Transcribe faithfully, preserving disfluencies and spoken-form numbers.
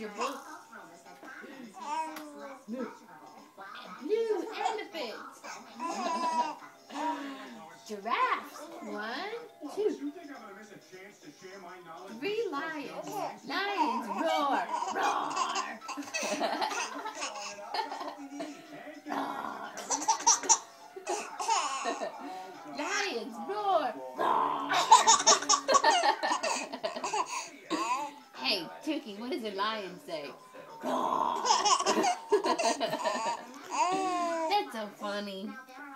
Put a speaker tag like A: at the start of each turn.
A: book. Blue elephant. Giraffe. One, two. Three lions. Lions roar. Roar. Roar. Lions roar. Roar. Hey, Tookie, what does a lion say? Roar. That's so funny.